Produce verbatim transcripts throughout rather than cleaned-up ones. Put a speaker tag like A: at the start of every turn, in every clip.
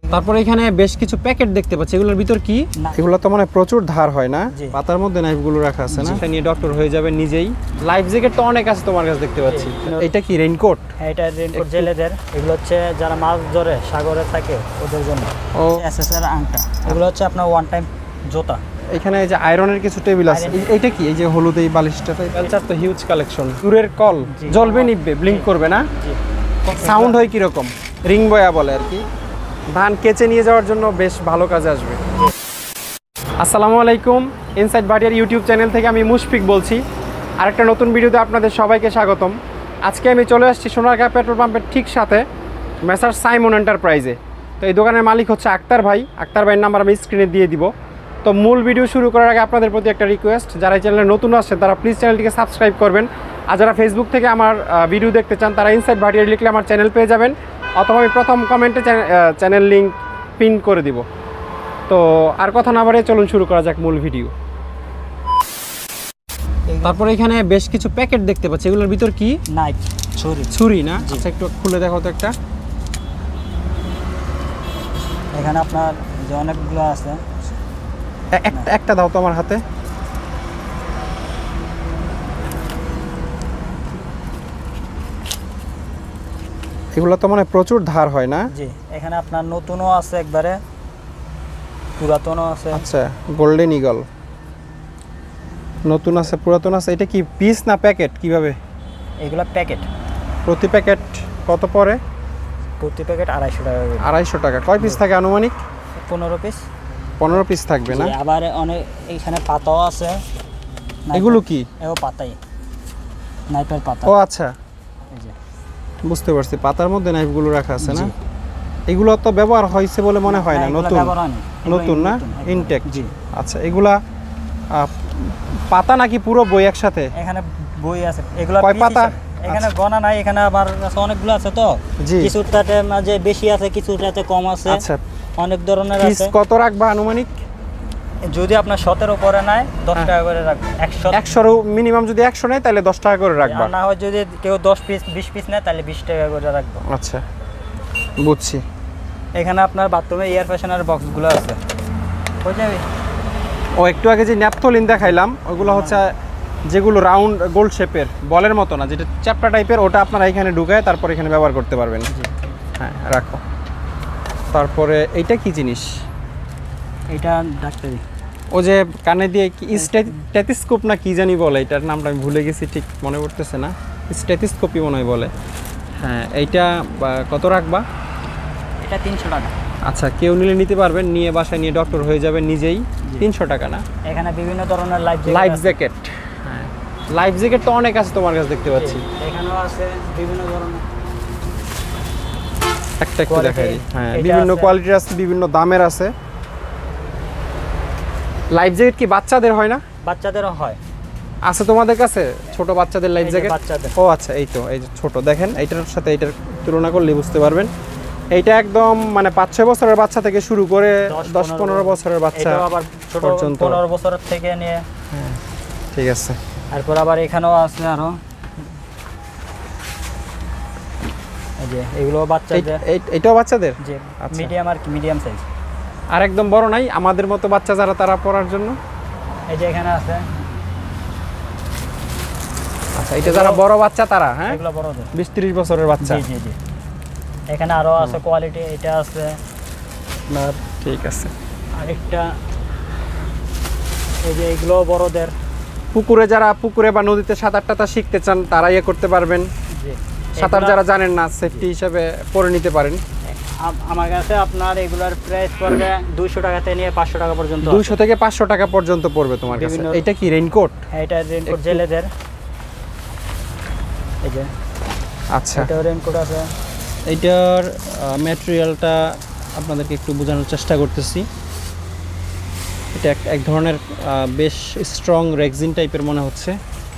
A: তারপরে এখানে বেশ কিছু প্যাকেট দেখতে পাচ্ছি, এগুলোর ভিতর কি? এগুলো তো মানে প্রচুর ধার হয় না, পাতার মধ্যে নাইফগুলো রাখা আছে না, এটা নিয়ে ডক্টর হয়ে যাবে নিজেই। লাইফ জ্যাকেট তো অনেক আছে তোমার কাছে দেখতে পাচ্ছি, এটা কি রেইনকোট?
B: হ্যাঁ, এটা রেইনকোট জেলেদের। এগুলো হচ্ছে যারা মাছ ধরে সাগরে থাকে ওদের জন্য। ও এসএস এর আংটা, এগুলো হচ্ছে আপনার ওয়ান টাইম জুতা।
A: এখানে এই যে আয়রনের কিছু টেবিল আছে, এইটা কি? এই যে হলুদ এই বালিশটা, কালচার তো হিউজ কালেকশন। দূরের কল জ্বলবে, নিবে, ব্লিঙ্ক করবে না? সাউন্ড হয় কি রকম? রিং বয়া বলে আর কি। ধান কেচে নিয়ে যাওয়ার জন্য বেশ ভালো কাজে আসবে। আসসালামু আলাইকুম, ইনসাইড ভাটিয়ারি ইউটিউব চ্যানেল থেকে আমি মুশফিক বলছি। আরেকটা নতুন ভিডিওতে আপনাদের সবাইকে স্বাগতম। আজকে আমি চলে আসছি সোনারগাঁ পেট্রোল পাম্পের ঠিক সাথে মেসার সাইমন এন্টারপ্রাইজে। তো এই দোকানের মালিক হচ্ছে আক্তার ভাই। আক্তার ভাইয়ের নাম্বার আমি স্ক্রিনে দিয়ে দিব। তো মূল ভিডিও শুরু করার আগে আপনাদের প্রতি একটা রিকোয়েস্ট, যারা এই চ্যানেলে নতুন আসছেন তারা প্লিজ চ্যানেলটিকে সাবস্ক্রাইব করবেন। আর যারা ফেসবুক থেকে আমার ভিডিও দেখতে চান তারা ইনসাইড ভাটিয়ারি লিখলে আমার চ্যানেল পেয়ে যাবেন, অথবা আমি প্রথম কমেন্টে চ্যানেল লিঙ্ক পিন করে দিব। তো আর কথা না বাড়িয়ে চলুন শুরু করা যাক মূল ভিডিও। তারপরে এখানে বেশ কিছু প্যাকেট দেখতে পাচ্ছি, এগুলোর ভিতর কি?
B: নাইফ, ছুরি।
A: ছুরি না? আচ্ছা, একটু খুলে দেখো তো একটা।
B: এখানে আপনার যে অনেকগুলো আছে,
A: একটা একটা দাও তো আমার হাতে। এগুলো তো মানে প্রচুর ধার হয় না?
B: জি, এখানে আপনার নতুনও আছে, একবারে পুরাতনও আছে।
A: আচ্ছা, গোল্ডেন ইগল নতুন আছে, পুরাতন আছে। এটা কি পিস না প্যাকেট, কিভাবে?
B: এগুলো প্যাকেট।
A: প্রতি প্যাকেট কত পড়ে?
B: প্রতি প্যাকেট আড়াইশো টাকা।
A: আড়াইশো টাকা। কয় পিস থাকে আনুমানিক?
B: পনেরো পিস।
A: পনেরো পিস থাকবে না?
B: আবার অনেক এখানে পাতাও আছে।
A: এগুলো কি?
B: এও পাতাই, নাইফের পাতা।
A: ও আচ্ছা, বুঝতে পারছি, পাতার মধ্যে নাইফগুলো রাখা আছে না? এগুলো তো ব্যবহার হয়েছে বলে মনে হয় না, নতুন নতুন না, ইনটেক। জি আচ্ছা, এগুলা পাতা নাকি পুরো বই একসাথে?
B: এখানে বই আছে। এগুলো
A: কয় পাতা?
B: এখানে গণা নাই, এখানে আবার অনেকগুলো আছে। তো কিছুটাতে মাঝে বেশি আছে, কিছুটাতে কম আছে।
A: আচ্ছা,
B: অনেক ধরনের আছে।
A: কত রাখবা আনুমানিক?
B: যদি আপনার সতেরো পরে নেয় দশ টাকা করে রাখবে। একশো
A: একশোর মিনিমাম যদি একশো নেয় তাহলে দশ টাকা করে রাখবা।
B: না হয় যদি কেউ দশ পিস বিশ পিস নেয় তাহলে বিশ টাকা করে রাখবো।
A: আচ্ছা, বুঝছি।
B: এখানে আপনার বাথরুমে এয়ার ফ্রেশনার বক্সগুলো আছে। হয়ে যাবে।
A: ও একটু আগে যে ন্যাপথলিন দেখাইলাম ওইগুলো হচ্ছে যেগুলো রাউন্ড গোল শেপের, বলের মতো না, যেটা চ্যাপটা টাইপের, ওটা আপনারা এখানে ঢুকায় তারপর এখানে ব্যবহার করতে পারবেন। হ্যাঁ, রাখো। তারপরে এইটা কি জিনিস?
B: এটা ডাক্তারি।
A: ও যে কানে দিয়ে কি স্টেথোস্কোপ না কি জানি বলে, এটার নামটা আমি ভুলে গেছি, ঠিক মনে পড়তেছে না। স্টেথোস্কোপই মনে হয় বলে। হ্যাঁ, এইটা কত রাখবা?
B: এটা তিনশো টাকা।
A: আচ্ছা, কেউ নিলে নিতে পারবেন, নিয়ে বাসায় নিয়ে ডক্টর হয়ে যাবেন নিজেই। তিনশো টাকা না?
B: এখানে বিভিন্ন ধরনের লাইফ
A: লাইফ জ্যাকেট। হ্যাঁ, লাইফ জ্যাকেট তো অনেক আছে তোমার কাছে দেখতে পাচ্ছি।
B: এখানেও আছে বিভিন্ন ধরনের।
A: একটা একটু দেখাই। হ্যাঁ, বিভিন্ন কোয়ালিটির আছে, বিভিন্ন দামের আছে। লাইফ জ্যাকেট কি বাচ্চাদের হয় না?
B: বাচ্চাদেরও হয়।
A: আছে তোমাদের কাছে ছোট বাচ্চাদের লাইফ জ্যাকেট?
B: বাচ্চাদের।
A: ও আচ্ছা, এই তো, এই যে ছোট দেখেন, এইটার সাথে এইটার তুলনা করলে বুঝতে পারবেন। এইটা একদম মানে পাঁচ ছয় বছরের বাচ্চা থেকে শুরু করে দশ পনেরো বছরের বাচ্চা পর্যন্ত,
B: পনেরো বছরের থেকে নিয়ে।
A: হ্যাঁ, ঠিক আছে।
B: তারপর আবার এখানেও আছে আরো, এই যে এগুলো বাচ্চাদের।
A: এইটাও বাচ্চাদের?
B: জি, মিডিয়াম আর কি, মিডিয়াম সাইজ।
A: আর একদম বড় নাই, আমাদের মতো বাচ্চা যারা তারা পড়ার জন্য?
B: এই যে এখানে আছে।
A: আচ্ছা, এটা যারা বড় বাচ্চা তারা? হ্যাঁ,
B: এগুলো বড়দের,
A: বিশ ত্রিশ বছরের বাচ্চা।
B: জি জি জি। এখানে আরো আছে কোয়ালিটি, এটা আছে
A: না, ঠিক আছে।
B: আরেকটা এই যে এগুলো বড়দের।
A: পুকুরে যারা পুকুরে বা নদীতে সাঁতার টাতার শিখতে চান তারা ইয়ে করতে পারবেন।
B: জি,
A: সাঁতার যারা জানেন না সেফটি হিসাবে পরে নিতে পারেন।
B: আমার কাছে আপনার এগুলার প্রাইস পড়বে দুইশো টাকা থেকে নিয়ে পাঁচশো টাকা পর্যন্ত।
A: দুইশো থেকে পাঁচশো টাকা পর্যন্ত পড়বে তোমার কাছে। এটা কি রেইনকোট?
B: হ্যাঁ, এটা রেইনকোট জেলেদের। এই যে
A: আচ্ছা,
B: এটা রেইনকোট আছে।
A: এইটার ম্যাটেরিয়ালটা আপনাদেরকে একটু বোঝানোর চেষ্টা করতেছি। এটা এক ধরনের বেশ স্ট্রং রেক্সিন টাইপের মনে হচ্ছে।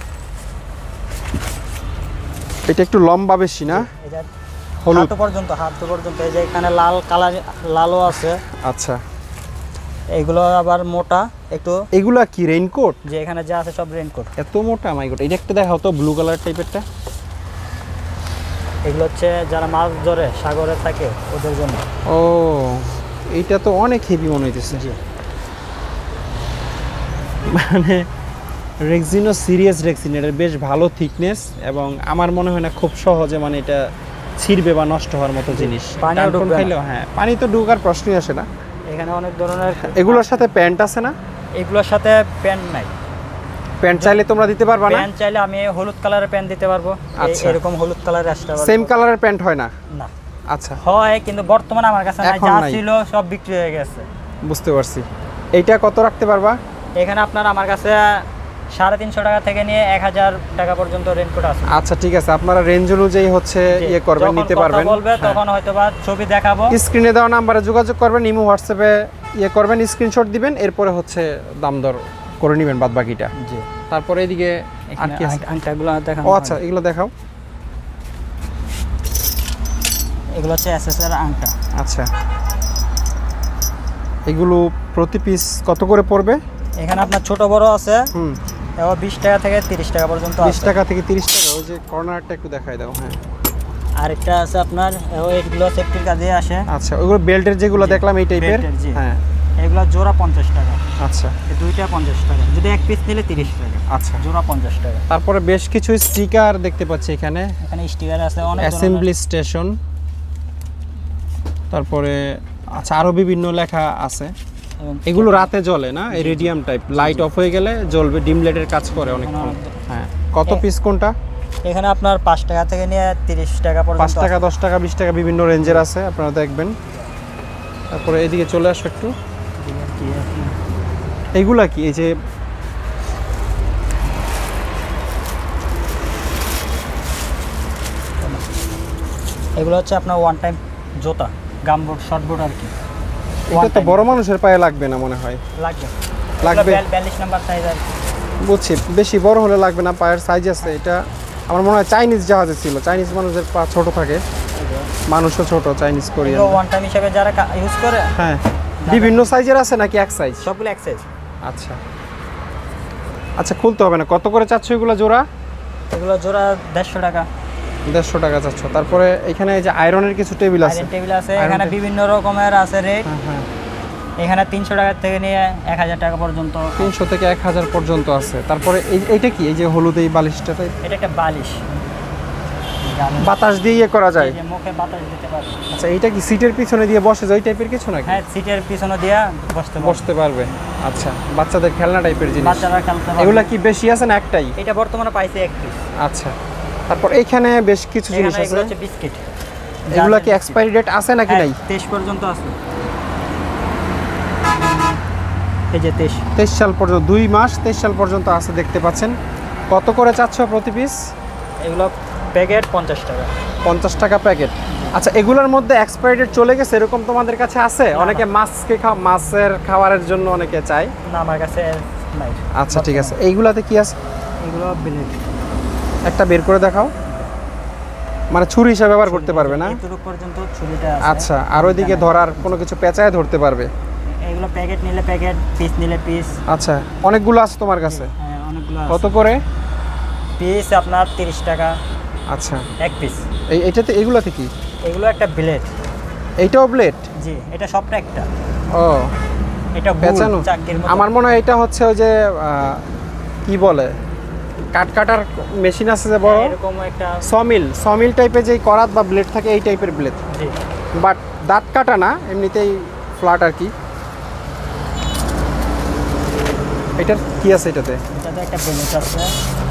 A: এটা একটু লম্বা বেশি না?
B: এটা হাত পর্যন্ত, হাত পর্যন্ত। এই যে এখানে লাল কালার, লালও আছে।
A: আচ্ছা,
B: এগুলো আবার মোটা একটু।
A: এগুলা কি রেইনকোট?
B: যে এখানে যা আছে সব রেইনকোট।
A: এত মোটা? মাই গড, এটা একটু দেখাও তো, ব্লু কালার টাইপেরটা।
B: এগুলো হচ্ছে যারা মাছ ধরে সাগরে থাকে ওদের জন্য।
A: ও এইটা তো অনেক হেভি মনে হইতেছে। মানে রেক্সিনো সিরিয়াস রেক্সিন, এটা বেশ ভালো থিকনেস এবং আমার মনে হয় না খুব সহজে মানে এটা ছিঁড়বে বা নষ্ট হওয়ার মতো জিনিস। খাইলেও হ্যাঁ, পানি তো ঢোকার প্রশ্নই আসে না।
B: এখানে অনেক ধরনের।
A: এগুলোর সাথে প্যান্ট আছে না?
B: এগুলোর সাথে প্যান্ট নাই।
A: প্যান্ট চাইলে তোমরা দিতে পারবা না?
B: প্যান্ট চাইলে আমি হলুদ কালারের প্যান্ট দিতে পারবো।
A: আচ্ছা,
B: এরকম হলুদ কালারের আসতে পারবো।
A: সেম কালারের প্যান্ট হয় না?
B: না।
A: আচ্ছা,
B: হয় কিন্তু বর্তমানে আমার কাছে নাই, যা ছিল সব বিক্রি হয়ে গেছে।
A: বুঝতে পারছি। এইটা কত রাখতে পারবা?
B: এখানে আপনার আমার কাছে সাড়ে তিনশো টাকা থেকে নিয়ে এক হাজার টাকা পর্যন্ত রেনকোট আছে।
A: আচ্ছা ঠিক আছে, আপনারা রেঞ্জ অনুযায়ী হচ্ছে ইয়ে করবেন, নিতে পারবেন।
B: বলবে তখন হয়তো বা ছবি দেখাবো।
A: স্ক্রিনে দেওয়া নাম্বারে যোগাযোগ করবেন, ইমো হোয়াটসঅ্যাপে ইয়ে করবেন, স্ক্রিনশট দিবেন, এরপরে হচ্ছে দাম দর করে নেবেন বাদ বাকিটা। জি। তারপরে এদিকে আর কি আছে?
B: আংটাগুলো দেখাও।
A: ও আচ্ছা, এগুলো দেখাও।
B: এগুলো হচ্ছে এসএসআর আংটা।
A: আচ্ছা, এগুলো প্রতি পিস কত করে পড়বে?
B: এখানে আপনার ছোট বড় আছে। হুম, এও বিশ টাকা থেকে তিরিশ টাকা পর্যন্ত আছে।
A: বিশ টাকা থেকে তিরিশ টাকা। ওই যে কর্নারটা একটু দেখাই দাও। হ্যাঁ,
B: আরেকটা আছে আপনার, এও এগুলো সেফটির কাজে আসে।
A: আচ্ছা, ওগুলো বেল্টের যেগুলো দেখলাম এই টাইপের। হ্যাঁ,
B: এগুলো জোড়া পঞ্চাশ টাকা।
A: আচ্ছা, এই
B: দুইটা পঞ্চাশ টাকা, যদি এক পিস নিলে তিরিশ টাকা।
A: আচ্ছা,
B: জোড়া পঞ্চাশ টাকা।
A: তারপরে বেশ কিছু স্টিকার দেখতে পাচ্ছি এখানে।
B: এখানে স্টিকার আছে অনেক,
A: অ্যাসেম্বলি স্টেশন, তারপরে আচ্ছা আরো বিভিন্ন লেখা আছে। এগুলো রাতে জ্বলে না? এই রেডিয়াম টাইপ, লাইট অফ হয়ে গেলে জ্বলবে, ডিম লাইটের কাজ করে অনেকক্ষণ। হ্যাঁ, কত পিস কোনটা?
B: এখানে আপনার পাঁচ টাকা থেকে নিয়ে তিরিশ টাকা পর্যন্ত।
A: পাঁচ টাকা, দশ টাকা, বিশ টাকা বিভিন্ন রেঞ্জের আছে, আপনারা দেখবেন। তারপরে এদিকে চলে আসো একটু। এইগুলা কি? এই যে
B: এগুলো হচ্ছে আপনার ওয়ান টাইম জুতা, গামবুট, শর্টবুট আর কি।
A: এটা তো বড় মানুষের পায়ে লাগবে না মনে হয়?
B: লাগবে,
A: লাগবে
B: বিয়াল্লিশ নাম্বার সাইজ আর কি।
A: বুঝছি, বেশি বড় হলে লাগবে না, পায়ের সাইজ আছে। এটা আমার মনে হয় চাইনিজ জাহাজে ছিল, চাইনিজ মানুষের পা ছোট থাকে, মানুষও ছোট, চাইনিজ কোরিয়ান।
B: ওয়ান টাইম হিসেবে যারা ইউজ করে।
A: হ্যাঁ, বিভিন্ন সাইজের আছে নাকি এক সাইজ?
B: সবগুলো এক সাইজ।
A: আচ্ছা আচ্ছা, খুলতে হবে না। কত করে চাচ্ছ এগুলো জোড়া?
B: এগুলো জোড়া দেড়শো টাকা।
A: দেড়শো টাকা চাচ্ছ। তারপরে এখানে এই যে আয়রনের কিছু টেবিল আছে।
B: আয়রন টেবিল আছে, এখানে বিভিন্ন রকমের আছে রেট। হ্যাঁ, এখানে তিনশো টাকা থেকে নিয়ে এক হাজার টাকা পর্যন্ত।
A: তিনশো থেকে এক হাজার পর্যন্ত আছে। তারপরে এই এইটা কি? এই যে হলুদ এই বালিশটা,
B: এটা একটা বালিশ,
A: বাতাস দিয়ে ইয়ে করা যায়,
B: মুখে বাতাস দিতে পারবে।
A: আচ্ছা, এইটা কি সিটের পিছনে দিয়ে বসে যায় ওই টাইপের কিছু নাকি?
B: হ্যাঁ, সিটের পিছনে দিয়ে বসতে
A: বসতে পারবে। আচ্ছা, বাচ্চাদের খেলনা টাইপের জিনিস।
B: বাচ্চারা খেলতে পারবে।
A: এগুলা কি বেশি আছে না একটাই?
B: এটা বর্তমানে পাইছে এক পিস।
A: আচ্ছা, তারপর এখানে বেশ কিছু জিনিস আছে।
B: এগুলো হচ্ছে বিস্কিট।
A: এগুলা কি এক্সপায়ারি ডেট আছে নাকি নাই?
B: তেইশ পর্যন্ত আছে। এই যে তেইশ
A: তেইশ সাল পর্যন্ত, দুই মাস তেইশ সাল পর্যন্ত আছে, দেখতে পাচ্ছেন। কত করে চাচ্ছ প্রতি পিস?
B: এগুলো প্যাকেট পঞ্চাশ টাকা।
A: পঞ্চাশ টাকা প্যাকেট। আচ্ছা, এগুলোর মধ্যে এক্সপায়ারি ডেট চলে গেছে এরকম তোমাদের কাছে আছে? অনেকে মাছকে খাওয়া, মাছের খাবারের জন্য অনেকে চায়।
B: না, আমার কাছে নাই।
A: আচ্ছা ঠিক আছে, এইগুলাতে কি আছে?
B: এগুলো ব্লেড।
A: একটা বের করে দেখাও। মানে ছুরি হিসাবে ব্যবহার করতে পারবে না?
B: এতটুকু পর্যন্ত ছুরিটা আছে।
A: আচ্ছা, আর ওইদিকে ধরার কোনো কিছু পেঁচায় ধরতে পারবে?
B: এগুলো প্যাকেট নিলে প্যাকেট, পিস নিলে পিস।
A: আচ্ছা, অনেকগুলো আছে তোমার কাছে?
B: হ্যাঁ, অনেকগুলো আছে।
A: কত করে
B: পিস? আপনার তিরিশ টাকা।
A: আচ্ছা,
B: এক পিস।
A: এই এইটাতে, এগুলাতে কি?
B: এগুলো একটা ব্লেড।
A: এইটাও ব্লেড?
B: জি, এটা সবটা একটা।
A: ও,
B: এটা
A: পেঁচানো। আমার মনে হয় এটা হচ্ছে ওই যে কি বলে, কাট কাটার মেশিন আছে যে বড়,
B: এরকম একটা
A: সমিল, সমিল টাইপের যে করাত বা ব্লেড থাকে, এই টাইপের ব্লেড।
B: জি,
A: বাট দাঁত কাটা না, এমনিতেই ফ্ল্যাট আর কি। এটার কি আছে এটাতে?
B: এটাতে একটা বেলেট আছে।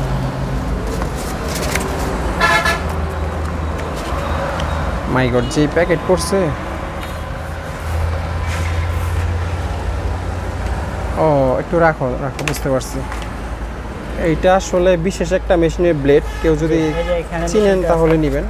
A: মাই গড, যে প্যাকেট করছে। ও, একটু রাখো রাখো, বুঝতে পারছি। এইটা আসলে বিশেষ একটা মেশিনের ব্লেড, কেউ যদি চিনেন তাহলে নেবেন।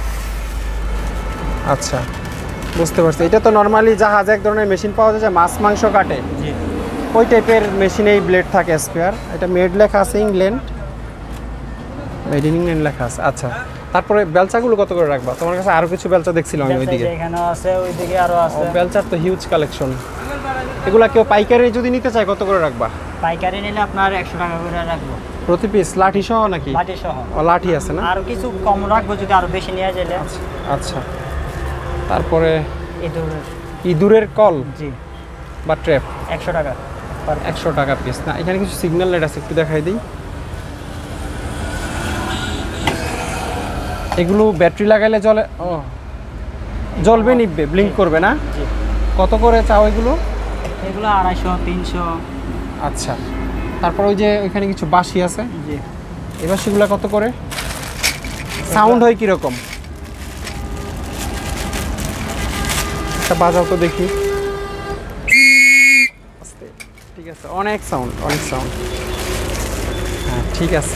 A: আচ্ছা, বুঝতে পারছি। এটা তো নর্মালি জাহাজে এক ধরনের মেশিন পাওয়া যায়, মাছ মাংস কাটে, ওই টাইপের মেশিনেই ব্লেড থাকে স্পেয়ার। এটা মেড লেখা আছে, ইংল্যান্ড, মেড ইন ইংল্যান্ড লেখা আছে। আচ্ছা, তারপরে বেলচাগুলো কত করে রাখবা? তোমার কাছে আরো কিছু বেলচা দেখছিলাম আমি ওইদিকে।
B: এখানে আছে, ওইদিকে আরো আছে।
A: বেলচার তো হিউজ কালেকশন। এগুলা কেউ পাইকারি যদি নিতে চায় কত করে রাখবা?
B: পাইকারি নিলে আপনার একশো টাকা করে রাখবো
A: প্রতি পিস, লাঠি সহ নাকি?
B: লাঠি সহ।
A: ও, লাঠি আছে না?
B: আর কিছু কম রাখবো যদি আরো বেশি নিয়ে যাইলে।
A: আচ্ছা, তারপরে
B: এই ধরনের
A: ইঁদুরের কল
B: জি
A: বা ট্র্যাপ
B: একশো টাকা per piece।
A: একশো টাকা পিস না, এখানে কিছু সিগন্যাল লাইট আছে, একটু দেখাই দিই। এগুলো ব্যাটারি লাগাইলে জ্বলে, ও জ্বলবে নিববে ব্লিঙ্ক করবে না?
B: জি।
A: কত করে চাও এগুলো?
B: এগুলো আড়াইশো তিনশো।
A: আচ্ছা, তারপর ওই যে ওইখানে কিছু বাঁশি আছে,
B: জি
A: এই বাঁশিগুলো কত করে? সাউন্ড হয় কীরকম? একটা বাজাও তো দেখি। আস্তে, ঠিক আছে, অনেক সাউন্ড অনেক সাউন্ড। হ্যাঁ ঠিক আছে।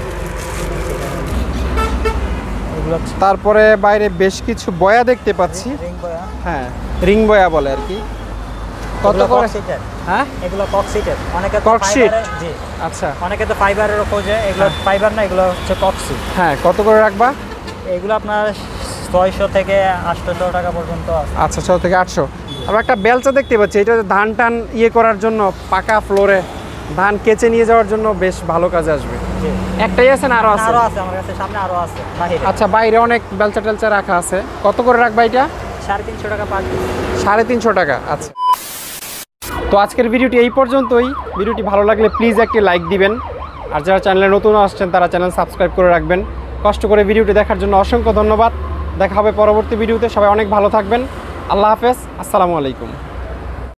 B: এগুলো
A: তারপরে বাইরে বেশ কিছু বয়া দেখতে পাচ্ছি।
B: রিং বয়া।
A: হ্যাঁ, রিং বয়া বলে আর কি। কত করে? হ্যাঁ,
B: এগুলো কক্সিটের। অনেকে
A: কক্সিট।
B: ফাইবারের, জি
A: আচ্ছা,
B: অনেকে তো ফাইবারেরও খোঁজে, এগুলো ফাইবার না, এগুলো হচ্ছে কক্সিট।
A: হ্যাঁ কত করে রাখবা?
B: এগুলো আপনার ছয়শো থেকে আটশোশো টাকা পর্যন্ত আছে।
A: আচ্ছা, ছশো থেকে আটশো। আমরা একটা বেলচা দেখতে পাচ্ছি, এটা ধান টান ইয়ে করার জন্য, পাকা ফ্লোরে ধান কেচে নিয়ে যাওয়ার জন্য বেশ ভালো কাজে আসবে।
B: জি
A: একটাই আছে না আরো আছে?
B: আরো আছে আমার কাছে, সামনে আরো আছে বাহিরে।
A: আচ্ছা, বাইরে অনেক বেলচা টেলচা রাখা আছে। কত করে রাখবা এটা?
B: সাড়ে তিনশো টাকা পার পিস।
A: সাড়ে তিনশো টাকা। আচ্ছা, তো আজকের ভিডিওটি এই পর্যন্তই। ভিডিওটি ভালো লাগলে প্লিজ একটি লাইক দিবেন, আর যারা চ্যানেলে নতুন আসছেন তারা চ্যানেল সাবস্ক্রাইব করে রাখবেন। কষ্ট করে ভিডিওটি দেখার জন্য অসংখ্য ধন্যবাদ। দেখা হবে পরবর্তী ভিডিওতে। সবাই অনেক ভালো থাকবেন। আল্লাহ হাফেজ, আসসালামু আলাইকুম।